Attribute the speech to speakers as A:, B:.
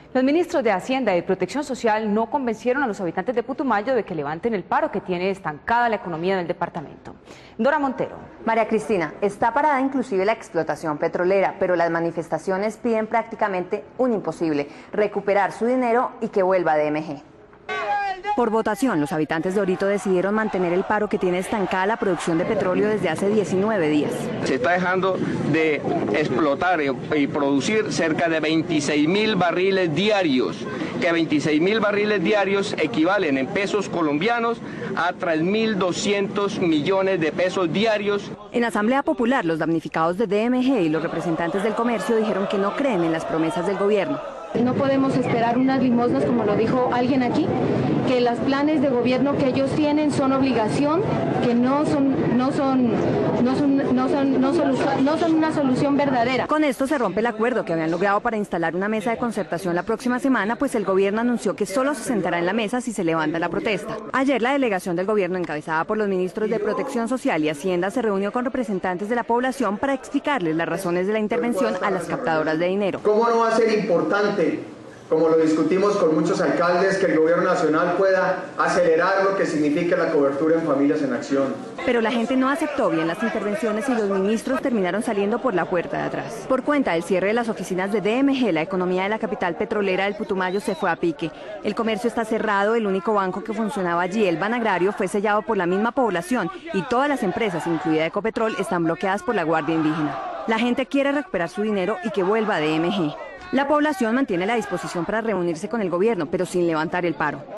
A: Los ministros de Hacienda y Protección Social no convencieron a los habitantes de Putumayo de que levanten el paro que tiene estancada la economía del departamento. Dora Montero.
B: María Cristina, está parada inclusive la explotación petrolera, pero las manifestaciones piden prácticamente un imposible: recuperar su dinero y que vuelva DMG. Por votación, los habitantes de Orito decidieron mantener el paro que tiene estancada la producción de petróleo desde hace 19 días.
C: Se está dejando de explotar y producir cerca de 26.000 barriles diarios, que 26.000 barriles diarios equivalen en pesos colombianos a 3.200 millones de pesos diarios.
B: En Asamblea Popular, los damnificados de DMG y los representantes del comercio dijeron que no creen en las promesas del gobierno.
D: No podemos esperar unas limosnas, como lo dijo alguien aquí, que los planes de gobierno que ellos tienen son obligación, que no son una solución verdadera.
B: Con esto se rompe el acuerdo que habían logrado para instalar una mesa de concertación la próxima semana, pues el gobierno anunció que solo se sentará en la mesa si se levanta la protesta. Ayer la delegación del gobierno, encabezada por los ministros de Protección Social y Hacienda, se reunió con representantes de la población para explicarles las razones de la intervención a las captadoras de dinero.
E: ¿Cómo no va a ser importante, como lo discutimos con muchos alcaldes, que el gobierno nacional pueda acelerar lo que significa la cobertura en Familias en Acción?
B: Pero la gente no aceptó bien las intervenciones y los ministros terminaron saliendo por la puerta de atrás. Por cuenta del cierre de las oficinas de DMG, la economía de la capital petrolera del Putumayo se fue a pique. El comercio está cerrado, el único banco que funcionaba allí, el Banagrario, fue sellado por la misma población y todas las empresas, incluida Ecopetrol, están bloqueadas por la Guardia Indígena. La gente quiere recuperar su dinero y que vuelva a DMG. La población mantiene la disposición para reunirse con el gobierno, pero sin levantar el paro.